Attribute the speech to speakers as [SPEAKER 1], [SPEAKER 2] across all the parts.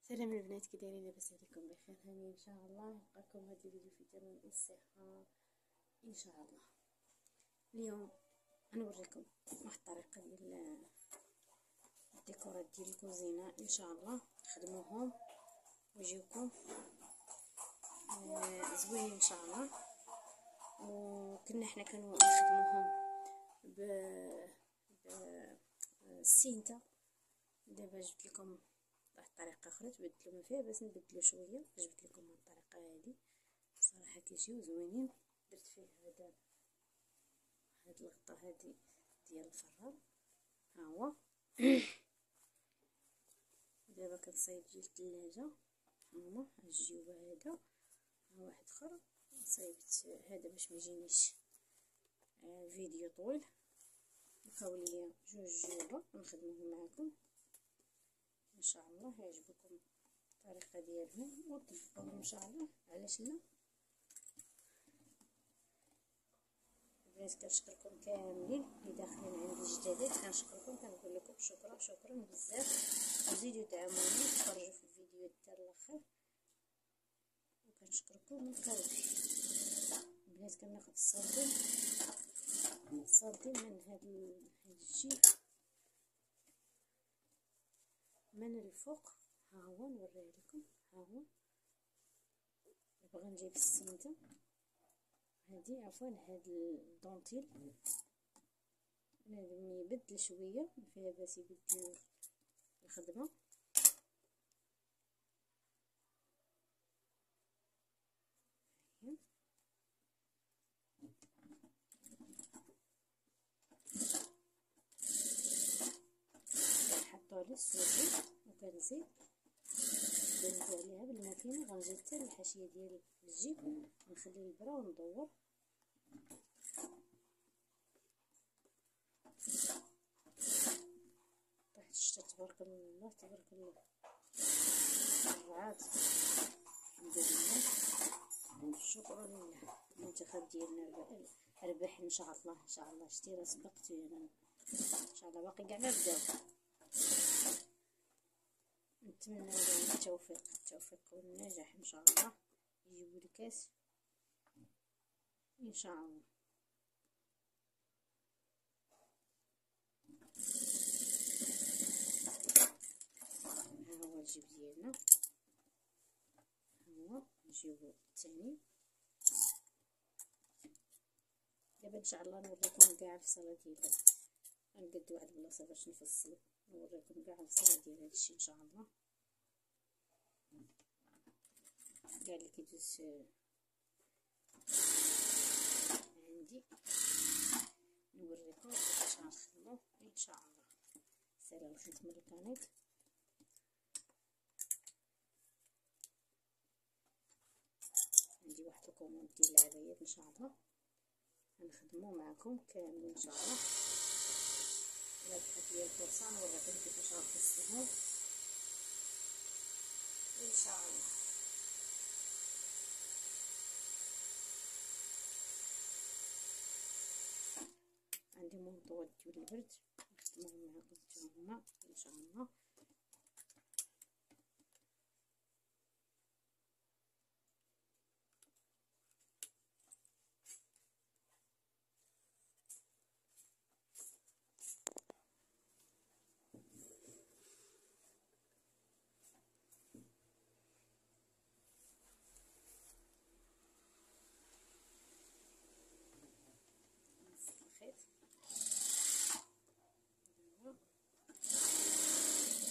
[SPEAKER 1] سلام البنات، كي دايرين؟ لاباس عليكم؟ بخير هاني ان شاء الله. نلقاكم هذا الفيديو في تمام الصحه ان شاء الله. اليوم غنوريكم واحد الطريقه ديال الديكورات ديال الكوزينه ان شاء الله. خدموهم ويجيوكم زوينين ان شاء الله. وكنا حنا كنخدموهم بالسينتا. دابا جبت لكم واحد الطريقه اخرى تبدلوا ما فيها، بس نبدلوا شويه. جبت لكم هاد الطريقه هذه صراحه كيجيو زوينين. درت فيه هاد الغطاء هذه ديال الفران، ها هو. دابا كنصايب ديال الثلاجه، ها هما الجيوبه. هذا واحد اخر صايبت هذا باش ما يجينيش فيديو طويل. بقاو ليا جوج جيوبه نخدمهم معكم ان شاء الله. يعجبكم الطريقه ديالهم وطبقوهم ان شاء الله. علاش لا؟ البنات كنشكركم كاملين اللي داخلين عندي الجدادات، كنشكركم، كنقول لكم شكرا بزاف. وزيدوا دعموني تفرجوا في الفيديو حتى الاخر، وكنشكركم من قلبي. البنات كناخذ السنتيم من هاد الجيب من الفوق. ها هو نوريه لكم، ها هو. نبغى نجيب السنتة هادي، عفوا هاد الدونتيل، لازم يبدل شويه، ما فيها باس يبدل الخدمه. كنحطو عليه السوجي وكنزيد عليها بالماكينه. غنزيد حتى الحاشيه ديال الجيب، نخلي البرا وندور. طيحت الشتا، تبارك الله تبارك الله. الرعاد الحمد لله، شكرا لله. الانتخاب ديالنا ربح ان شاء الله. ان شاء الله شتي راه سبقت انا ان شاء الله. باقي كاع ما بداو. نتمنى لهم التوفيق والنجاح ان شاء الله. يجيبوا الكاس ان شاء الله. ها هو الجيب ديالنا، ها هو نجيبو الثاني. دابا ان شاء الله نوريكم كاع الفصله ديال غنقد واحد البلاصه باش نفصل نوريكم كاع الفصله ديال هادشي ان شاء الله. كاع اللي كيدوز عندي نوريكم كيفاش غنخدمو ان شاء الله. سالا الخيط من الكانيط. عندي واحد الكوموند ديال العبايات ان شاء الله غنخدمو معكم كاملين ان شاء الله. الا بقات ليا الفرصه نوريكم كيفاش غنفصلهم ان شاء الله. عندي منطوات ديال البرد نخدمهم معكم حتى هما ان شاء الله. الخيط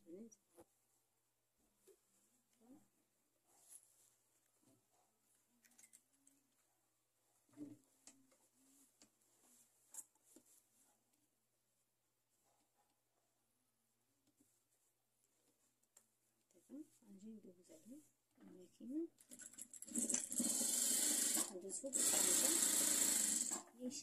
[SPEAKER 1] البنات. غنجي ندوز عليه الماكينه، ندوز فوق الطاوله ماشي.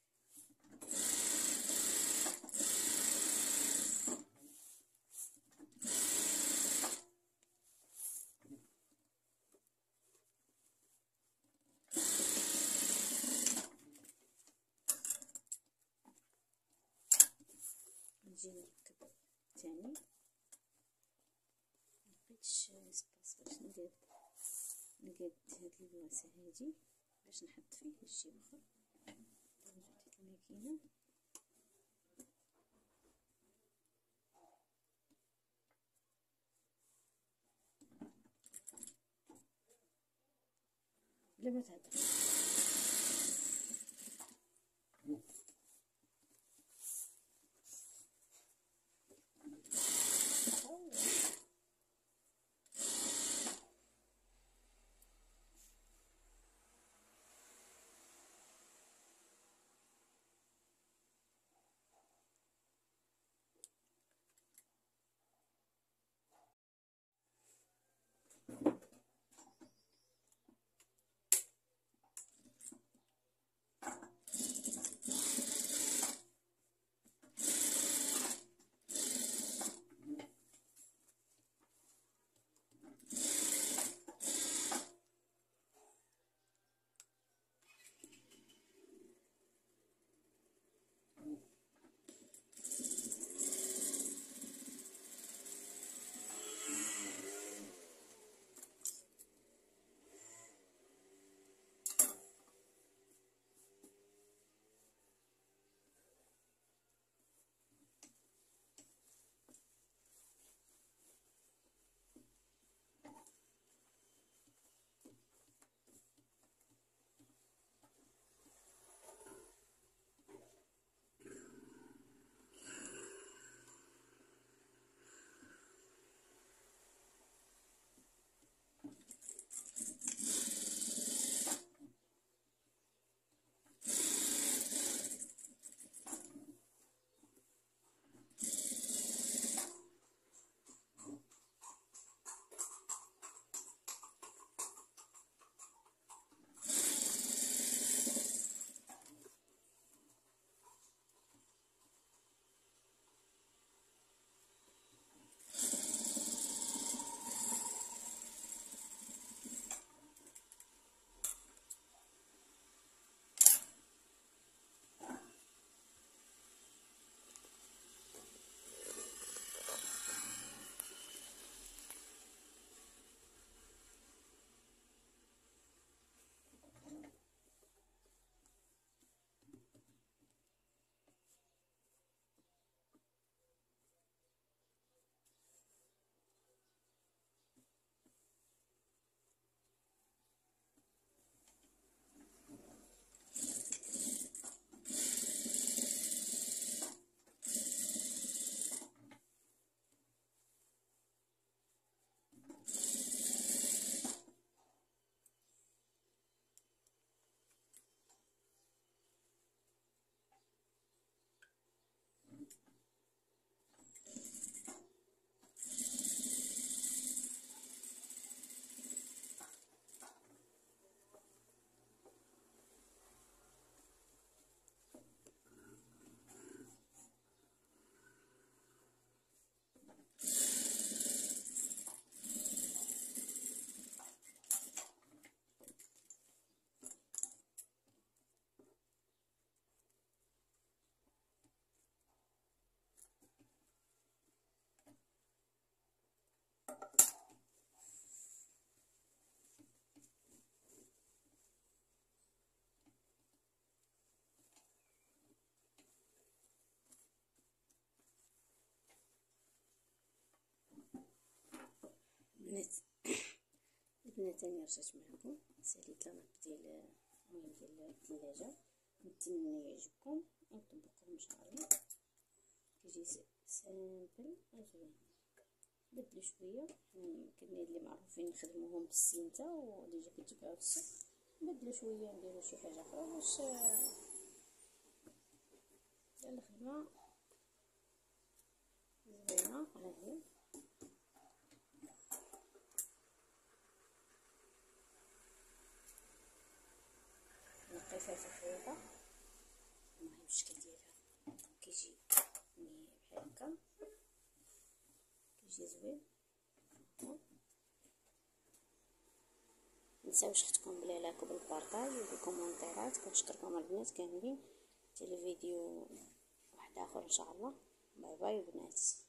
[SPEAKER 1] نجي نركب تاني، ملقيتش سباس باش نقاد هاد البلاصه هادي باش نحط فيه الشي اخر. نجبد الماكينه بلا ما تهضر. البنات تاني رجعت معكم. ساليت لاناب ديال المهم ديال الثلاجه، نتمنى يعجبكم وطبقوه ان شاء الله. كيجي سامبل وزوين. نبدلو شويه، يعني كاينين اللي معروفين نخدموهم بالسينتا وديجا كيتباعو في السوق، نبدلو شويه نديرو شي حاجه اخرى باش الخدمه زوينه. ها هي نقيفها في الخياطه، المهم الشكل ديالها كيجي بحال هكا، كيجي زوين. متنساوش اختكم باللايك وبالبارطاج وبالكومونتيرات. كنشكركم البنات كاملين. حتى الفيديو واحد اخر ان شاء الله. باي باي البنات.